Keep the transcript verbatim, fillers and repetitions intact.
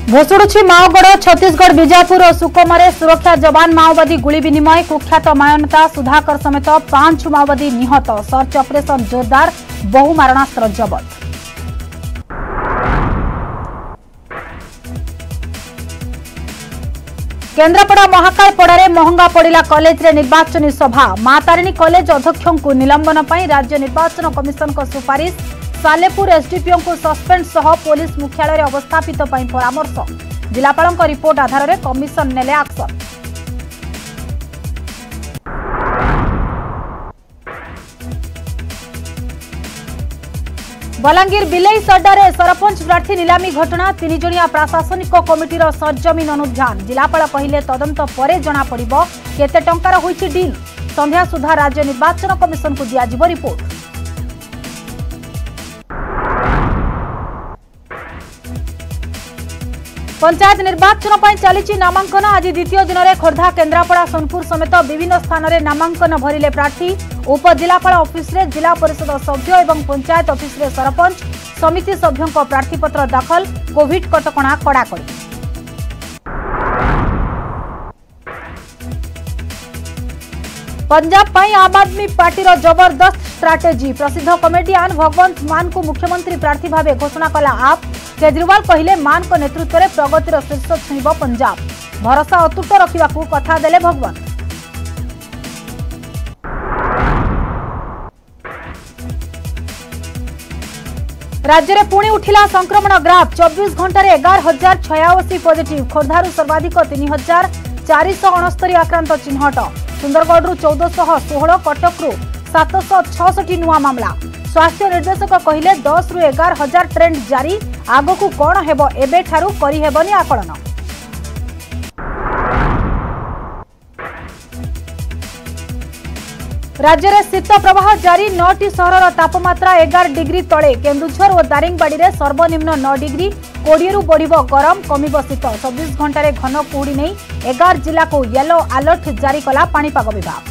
भुशुड़ुछि माओगढ़ छत्तीसगढ़ बीजापुर और सुकमा सुरक्षा जवान माओवादी गुली विनिमय कुख्यात मायनेता सुधाकर समेत पांच माओवादी निहत सर्च ऑपरेशन जोरदार बहु मारणास्त्र जबत। केन्द्रापड़ा महाकालपड़ारे महंगा पड़ा कॉलेज रे निर्वाचनी सभा मां तारिणी कॉलेज अध्यक्ष को निलंबन पर राज्य निर्वाचन कमिशन को सुपारिश। सालेपुर एसडीपीओ को सस्पेंड सह पुलिस मुख्यालय अवस्थापित परामर्श। जिलापाल रिपोर्ट आधार में कमिशन नेले एक्शन। बलांगीर बिलेई सड्डारे सरपंच प्रार्थी नीलामी घटना तीन जणिया प्रशासनिक कमिटीर सरजमीन अनुध्यान। जिलापाल कहले तदंत पर जना पड़िबो केते टंकार होईछि डील। संध्या सुधा राज्य निर्वाचन कमिशन को दियाजिबो रिपोर्ट। पंचायत निर्वाचन पर चली नामांकन आज द्वितीय दिन में खोर्धा केन्द्रापड़ा सोनपुर समेत विभिन्न स्थान में नामांकन भरिले प्रार्थी। उपजिलापाल ऑफिस रे जिला परिषद सभ्य और पंचायत ऑफिस रे सरपंच समिति सभ्यों प्रार्थीपत्र दाखल। कोविड कटकणा कड़ाकड़ी। पंजाब पाई आम आदमी पार्टी जबरदस्त स्ट्राटेजी। प्रसिद्ध कमेडियन भगवंत मान को मुख्यमंत्री प्रार्थी भाव घोषणा कला आप। केजरीवाल कहले मान को नेतृत्व में प्रगतिर शीर्ष छुईब पंजाब। भरोसा अतुट रखा कथा देले भगवंत। राज्य में पुणी उठिला संक्रमण ग्राफ। चौबीस घंटे एगार हजार छयाशी पॉजिटिव। खोर्धारू सर्वाधिक तीन हजार चार सौ अणस्तरी आक्रांत चिन्हट। सुंदरगढ़ चौदह षोह कटकू सातश छठी नुआ मामला। स्वास्थ्य निर्देशक कहले दस रु एगार हजार ट्रेंड जारी। आगकू कौन हेबो एबे ठारू करि हेबनी आकलन। राज्य में शीत प्रवाह जारी। नौटी सहर तापमात्रा एगार डिग्री तले। केन्दुझर और दारिंगबाड़ी में सर्वनिम्न नौ डिग्री। कोड़े रु बढ़िबो गरम कमिबो शीत। चौबीस घंटे घन कुहुड़ी नहीं एगार जिला को येलो अलर्ट जारी कला पाणीपाग विभाग।